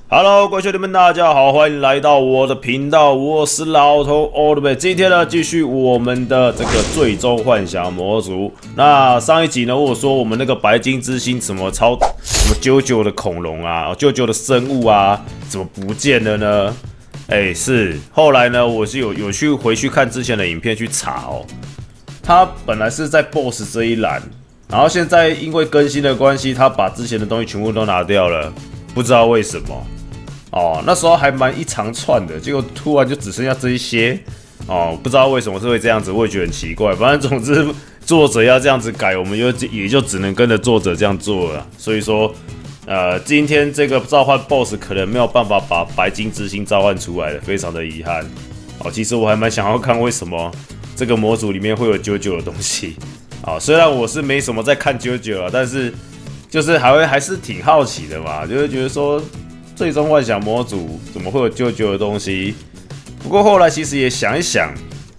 Hello，各位兄弟们，大家好，欢迎来到我的频道，我是老头 Oldboy。今天呢，继续我们的这个最终幻想模组。那上一集呢，我说我们那个白金之星什么啾啾的恐龙啊，啾啾的生物啊，怎么不见了呢？是后来呢，我是有去回去看之前的影片去查哦，它本来是在 BOSS 这一栏，然后现在因为更新的关系，它把之前的东西全部都拿掉了，不知道为什么。哦，那时候还蛮一长串的，结果突然就只剩下这一些哦，不知道为什么是会这样子，我也觉得很奇怪。反正总之作者要这样子改，我们也就只能跟着作者这样做了。所以说，今天这个召唤 BOSS 可能没有办法把白金之星召唤出来了，非常的遗憾。哦，其实我还蛮想要看为什么这个模组里面会有啾啾的东西。啊、虽然我是没什么在看啾啾啊，但是就是还是挺好奇的嘛，就会觉得说。最终幻想模组怎么会有啾啾的东西？不过后来其实也想一想，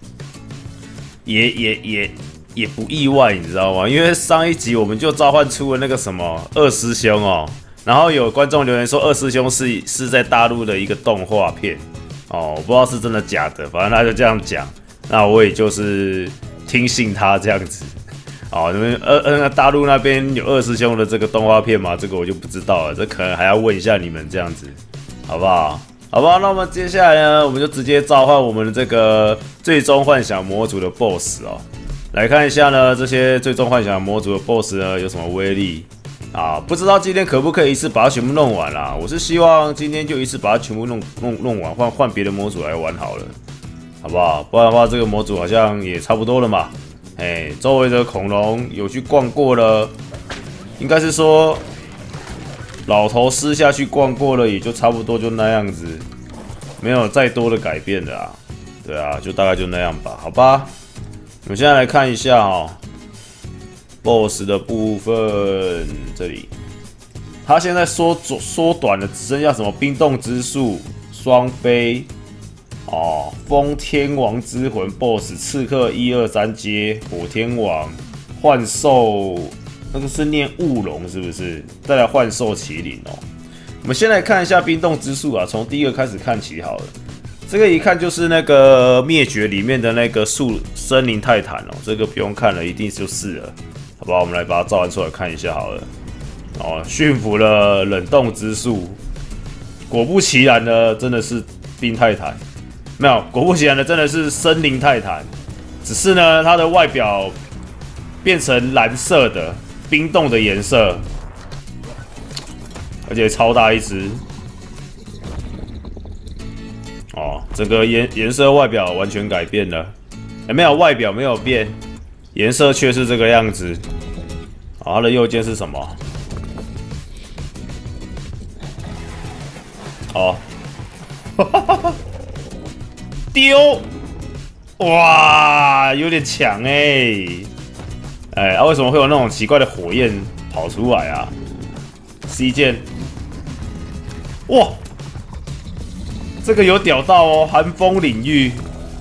也不意外，你知道吗？因为上一集我们就召唤出了那个什么二师兄哦，然后有观众留言说二师兄是在大陆的一个动画片哦，我不知道是真的假的，反正他就这样讲，那我也就是听信他这样子。哦，你们大陆那边有二师兄的这个动画片吗？这个我就不知道了，这可能还要问一下你们这样子，好不好？好吧，那么接下来呢，我们就直接召唤我们的这个最终幻想模组的 BOSS 哦，来看一下呢，这些最终幻想模组的 BOSS 呢有什么威力啊？不知道今天可不可以一次把它全部弄完啦？我是希望今天就一次把它全部弄完，换别的模组来玩好了，好不好？不然的话，这个模组好像也差不多了嘛。周围的恐龙有去逛过了，应该是说老头私下去逛过了，也就差不多就那样子，没有再多的改变的啊。对啊，就大概就那样吧，好吧。我们现在来看一下哦 ，BOSS 的部分这里，它现在缩短了，只剩下什么冰冻之术、双飞。哦，风天王之魂 BOSS 刺客123阶，火天王幻兽，那个是念雾龙是不是？再来幻兽麒麟哦。我们先来看一下冰冻之术啊，从第一个开始看起好了。这个一看就是那个灭绝里面的那个森林泰坦哦，这个不用看了，一定就是了，好不好？我们来把它召唤出来看一下好了。哦，驯服了冷冻之术，果不其然呢，真的是冰泰坦。没有，果不其然的，真的是森林泰坦，只是呢，它的外表变成蓝色的冰冻的颜色，而且超大一只。哦，整个颜色外表完全改变了，没有外表没有变，颜色却是这个样子。好，它的右键是什么？哦，哈哈哈哈。丢！哇，有点强为什么会有那种奇怪的火焰跑出来啊 ？C 键，哇，这个有屌到哦！寒风领域，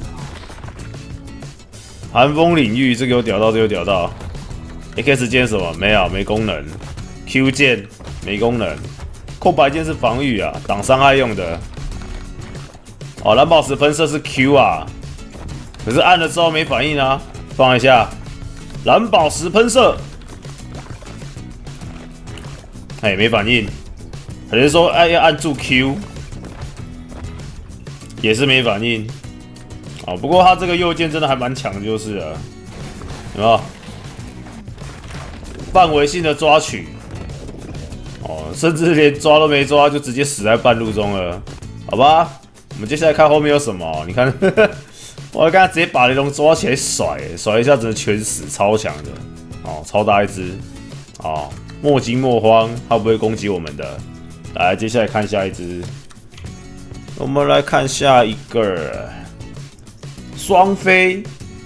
这个有屌到，这个有屌到。X 键什么？没有，没功能。Q 键没功能。空白键是防御啊，挡伤害用的。哦，蓝宝石喷射是 Q 啊，可是按了之后没反应啊。放一下，蓝宝石喷射，没反应。可能说要按住 Q， 也是没反应。哦，不过它这个右键真的还蛮强的，就是了，有没有？范围性的抓取，哦，甚至连抓都没抓，就直接死在半路中了，好吧？我们接下来看后面有什么？你看，我刚才直接把雷龙抓起来甩一下，真的全死，超强的哦，超大一只哦，莫惊莫慌，它不会攻击我们的。来，接下来看下一只，我们来看下一个双飞，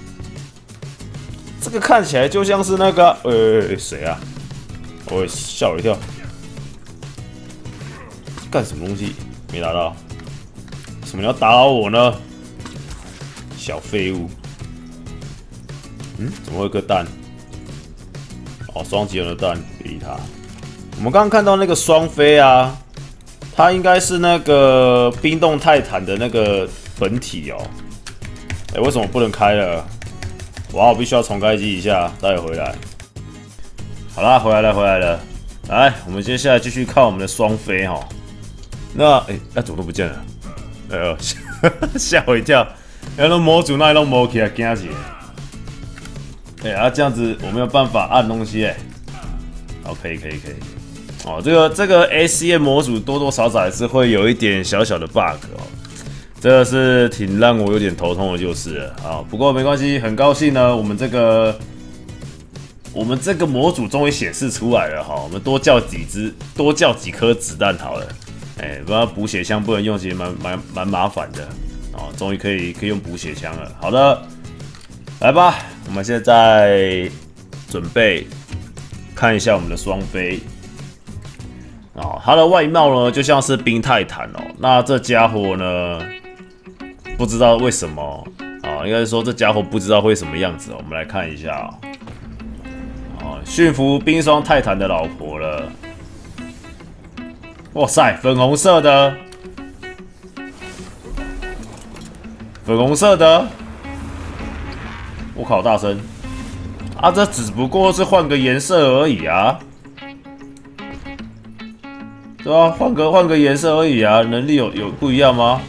这个看起来就像是那个谁啊？我吓我一跳，干什么东西？没打到。怎么要打扰我呢？小废物！怎么会有个蛋？哦，双极人的蛋，别理他。我们刚刚看到那个双飞啊， 它应该是那个冰冻泰坦的那个本体哦。为什么不能开了？哇，我必须要重开机一下，再回来。好啦，回来了。来，我们接下来继续看我们的双飞哈。那怎么都不见了？吓我一跳！那模组那都摸起来，惊死！这样子我没有办法按东西哦，可以。哦，这个 ACM 模组多多少少还是会有一点小小的 bug 哦，这个是挺让我有点头痛的，就是了啊。不过没关系，很高兴呢，我们这个模组终于显示出来了哈。我们多叫几颗子弹好了。不然补血枪不能用，其实蛮麻烦的哦。终于可以用补血枪了。好的，来吧，我们现在准备看一下我们的双飞。哦，它的外貌呢就像是冰泰坦哦。那这家伙呢，不知道为什么啊，应该是说这家伙不知道会什么样子哦。我们来看一下哦，驯服冰霜泰坦的老婆了。哇塞，粉红色的，我靠，大声啊！这只不过是换个颜色而已啊，对吧？换个颜色而已啊，能力有不一样吗？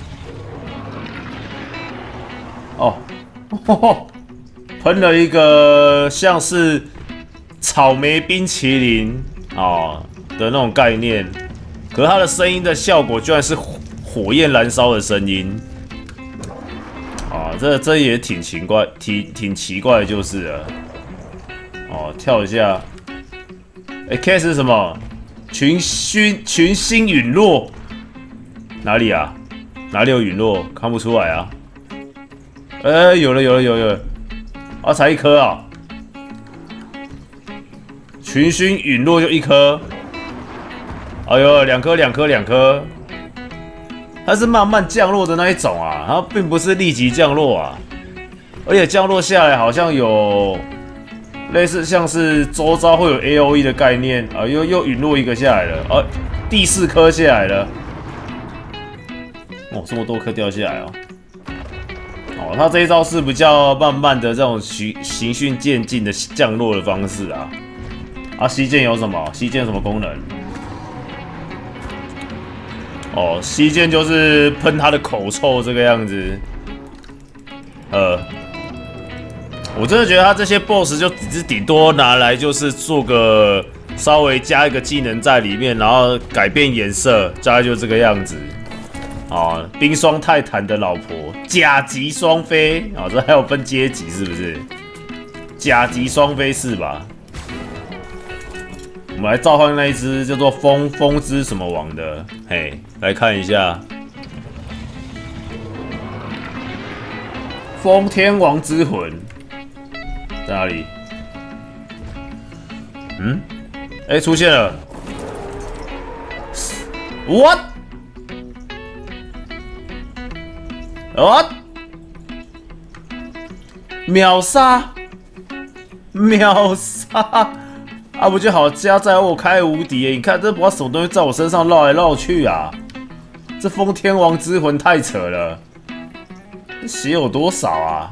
哦，喷了一个像是草莓冰淇淋哦的那种概念。可是它的声音的效果居然是火焰燃烧的声音，啊，这也挺奇怪的，就是了。哦，跳一下，K 是什么？群星陨落，哪里啊？哪里有陨落？看不出来啊。有了，啊，才一颗啊！群星陨落就一颗。哎呦，两颗，它是慢慢降落的那一种啊，它并不是立即降落啊，而且降落下来好像有类似像是周遭会有 AOE 的概念啊，又陨落一个下来了，第4颗下来了，哦，这么多颗掉下来哦，它这一招是比较慢慢的这种循序渐进的降落的方式啊，吸剑有什么？吸剑有什么功能？哦，吸剑就是喷他的口臭这个样子。我真的觉得他这些 BOSS 就只是顶多拿来就是做个稍微加一个技能在里面，然后改变颜色，大概就这个样子。哦，冰霜泰坦的老婆，甲级双飞啊，这还有分阶级是不是？甲级双飞是吧？我们来召唤那一只叫做风之什么王的，嘿，来看一下，风天王之魂在哪里？出现了 ，what？ 秒杀！啊，不就好加在我开无敌耶！你看这不知道什么东西在我身上绕来绕去啊！这风天王之魂太扯了，血有多少啊？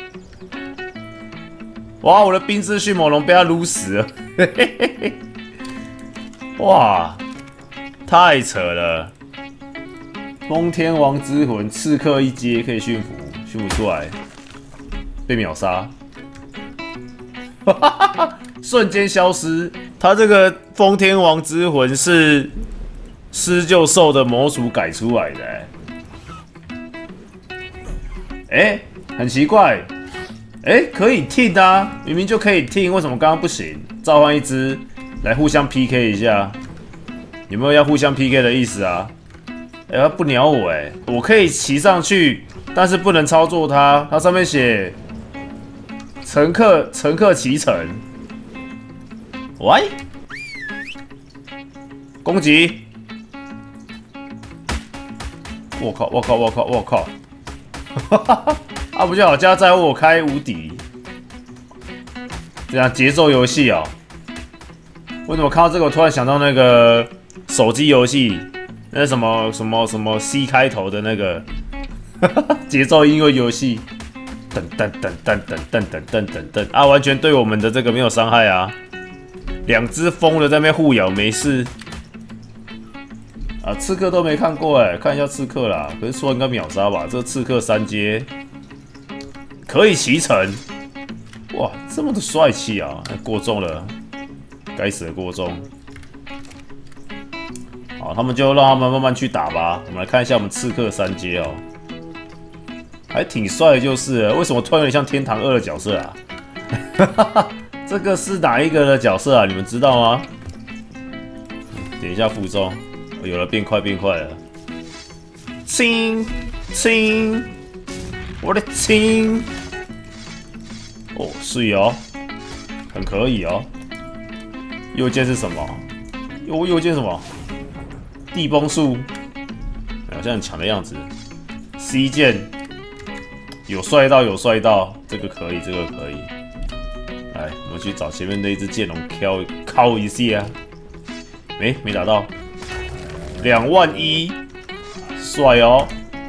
哇，我的冰之迅猛龙被他撸死了！哇，太扯了！风天王之魂刺客一阶可以驯服，驯服出来被秒杀。瞬间消失。他这个风天王之魂是施救兽的模组改出来的，很奇怪，可以听啊，明明就可以听，为什么刚刚不行？召唤一只来互相 PK 一下，有没有要互相 PK 的意思啊？他不鸟我我可以骑上去，但是不能操作它，它上面写乘客骑乘。喂，攻击！我靠！啊，不就好加在我开无敌，这样节奏游戏哦。为什么看到这个，我突然想到那个手机游戏那什么 C 开头的那个节奏音乐游戏，噔噔噔噔噔噔噔噔噔噔啊，完全对我们的这个没有伤害啊。两只疯的在那边互咬没事。啊，刺客都没看过哎，看一下刺客啦。可是说应该秒杀吧？这刺客3阶可以骑乘，哇，这么的帅气啊！过重了，该死的过重。好，他们就让他们慢慢去打吧。我们来看一下我们刺客3阶哦，还挺帅的，就是了。为什么突然有点像天堂2的角色啊？这个是哪一个的角色啊？你们知道吗？点一下附中。有了，变快了！亲，我的亲！哦，是哦，很可以哦。右键是什么？右键什么？地崩术，好像很强的样子。C 键有帅到，这个可以。来，我们去找前面那一只剑龙敲一下。没打到。21000，帅哦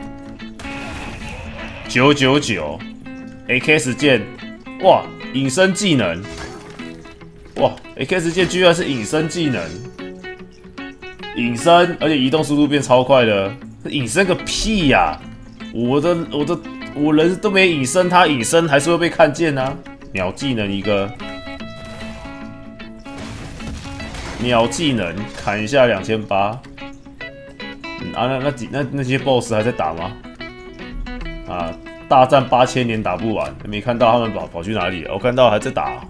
！999 ，AKS 键，哇，隐身技能，哇 ，AKS 键居然是隐身技能，隐身，而且移动速度变超快的，隐身个屁呀！我人都没隐身，他隐身还是会被看见啊！秒技能一个，秒技能砍一下2800。那些 BOSS 还在打吗？啊，大战8000年打不完，没看到他们跑去哪里了？我看到还在打，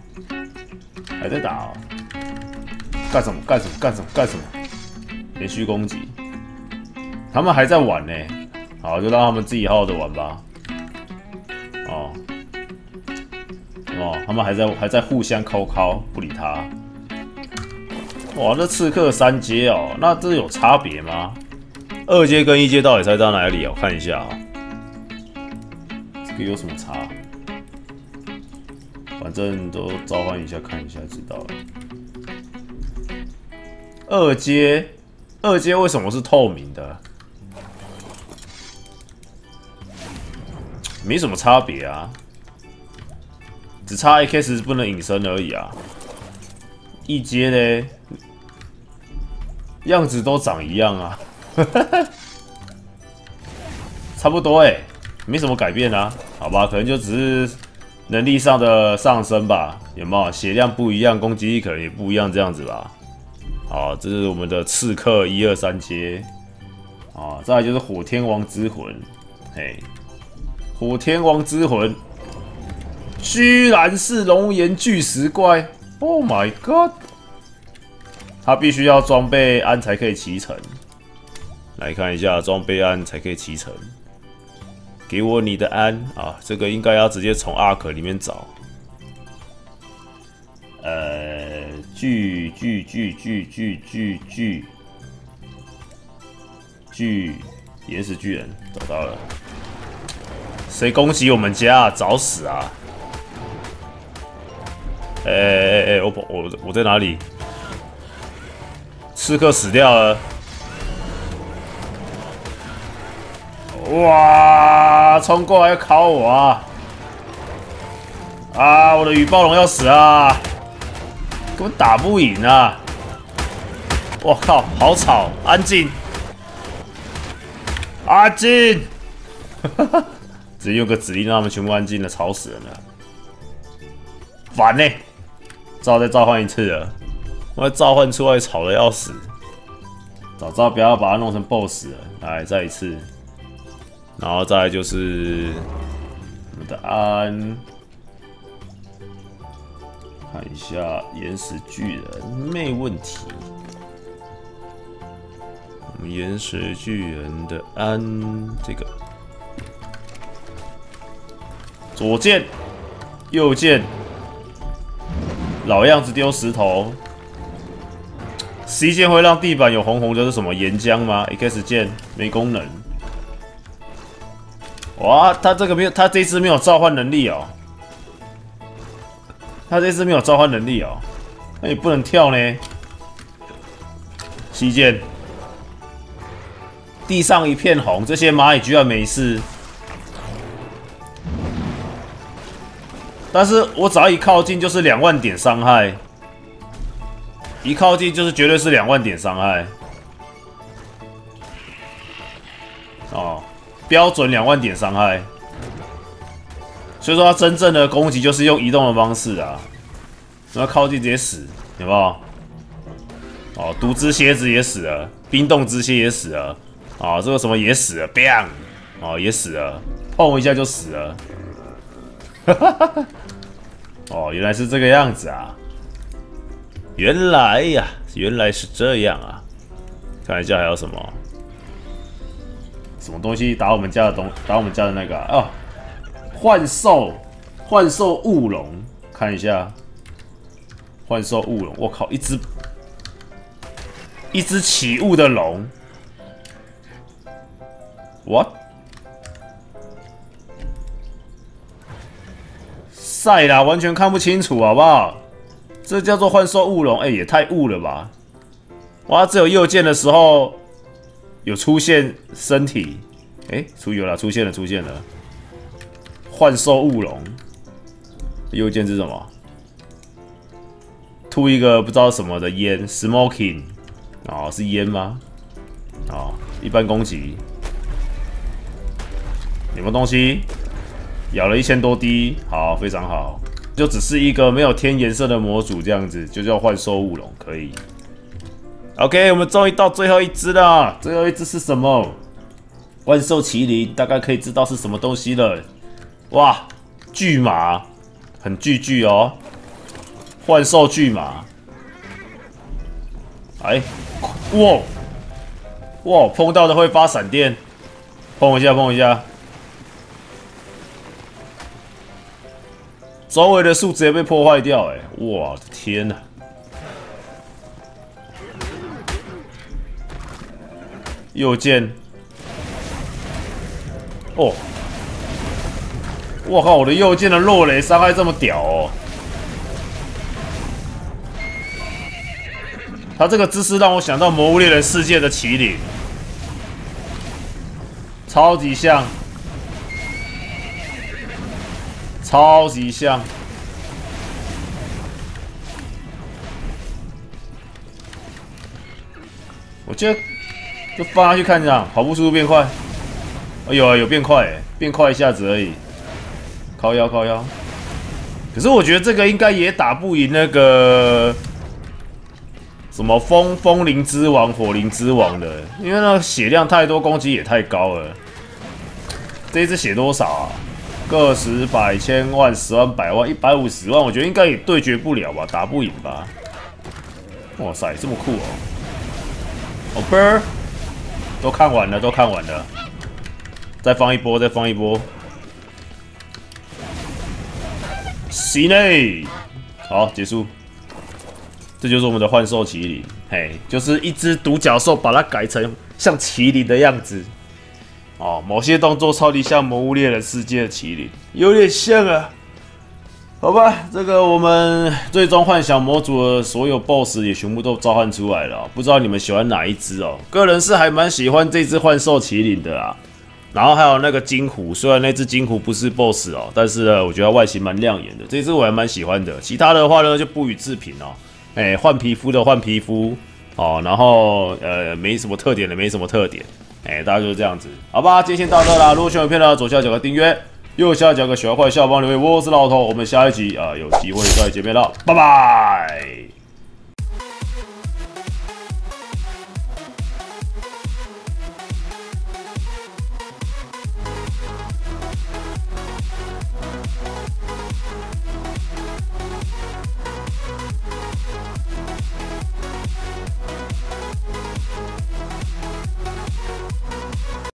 干什么？连续攻击，他们还在玩呢。好，就让他们自己好好的玩吧。他们还在互相敲，不理他。哇，这刺客3阶哦，那这有差别吗？2阶跟1阶到底差到哪里啊？我看一下啊，这个有什么差？反正都召唤一下看一下知道了。2阶为什么是透明的？没什么差别啊，只差 AKS 不能隐身而已啊。1阶呢，样子都长一样啊。差不多没什么改变啊，好吧，可能就只是能力上的上升吧，有没有？血量不一样，攻击力可能也不一样，这样子吧。好，这是我们的刺客1、2、3阶，再来就是火天王之魂，火天王之魂居然是龙岩巨石怪 ，Oh my god！ 他必须要装备安才可以骑乘。来看一下装备安才可以骑乘，给我你的安啊！这个应该要直接从 ARK 里面找。岩石巨人找到了，谁攻击我们家啊？找死啊！我在哪里？刺客死掉了。哇！冲过来要烤我啊！啊！我的羽暴龙要死啊！根本打不赢啊！我靠，好吵！安静！安静！直接用个指令让他们全部安静了，吵死人了！烦呢！再召唤一次了，我召唤出来吵得要死！早知道不要把它弄成 BOSS 了。来，再一次。然后再来就是我们的安，看一下岩石巨人没问题。我们岩石巨人的安，这个左键、右键，老样子丢石头。C 键会让地板有红红的，是什么岩浆吗 ？X 键没功能。哇，他这个没有，他这次没有召唤能力哦。那也不能跳呢。C 键， 地上一片红，这些蚂蚁居然没事。但是我只要一靠近就是2万点伤害，一靠近就是绝对是2万点伤害。哦，标准2万点伤害。所以说，它真正的攻击就是用移动的方式啊，然后靠近直接死，有没有？哦，毒之蝎子也死了，冰冻之蝎也死了，啊、哦，这个什么也死了 ，bang， 哦，也死了，碰一下就死了。哦，原来是这个样子啊！原来呀，原来是这样啊！看一下还有什么东西打我们家的那个啊。哦，幻兽雾龙，看一下，幻兽雾龙，我靠，一只起雾的龙 ，what？ 晒啦，完全看不清楚，好不好？这叫做幻兽雾龙，也太雾了吧！哇，只有右键的时候有出现身体，出现了。幻兽雾龙，右键是什么？吐一个不知道什么的烟 ，smoking， 哦，是烟吗？哦，一般攻击，有没有东西？咬了1000多滴，好，非常好，就只是一个没有添颜色的模组，这样子就叫幻兽雾龙，可以。OK， 我们终于到最后一只了，最后一只是什么？万兽麒麟，大概可以知道是什么东西了。哇，巨马，很巨哦，幻兽巨马。哇，碰到的会发闪电，碰一下。周围的树直接被破坏掉，我的天哪！右键，哦，我靠，我的右键的落雷伤害这么屌哦！他这个姿势让我想到《魔物猎人世界》的麒麟，超级像。超级像，我觉得就放下去看一下，跑步速度变快。有变快，变快一下子而已。靠腰。可是我觉得这个应该也打不赢那个什么风灵之王、火灵之王的，因为那个血量太多，攻击也太高了。这一只血多少啊？个十百千万10万100万150万，我觉得应该也对决不了吧，打不赢吧？哇塞，这么酷哦！哦啵，都看完了，再放一波，行嘞，好，结束。这就是我们的幻兽麒麟，就是一只独角兽，把它改成像麒麟的样子。哦，某些动作超级像《魔物猎人世界》的麒麟，有点像啊。好吧，这个我们最终幻想模组的所有 BOSS 也全部都召唤出来了，不知道你们喜欢哪一只哦？个人是还蛮喜欢这只幻兽麒麟的啊。然后还有那个金虎，虽然那只金虎不是 BOSS 哦，但是呢，我觉得外形蛮亮眼的，这只我还蛮喜欢的。其他的话呢，就不予置评哦。换皮肤的换皮肤哦，然后没什么特点的没什么特点。大家就是这样子，好吧？今天先到这啦。如果喜欢影片呢，左下角个订阅，右下角个小块下方留言。我是老头，我们下一集有机会再见面了，拜拜。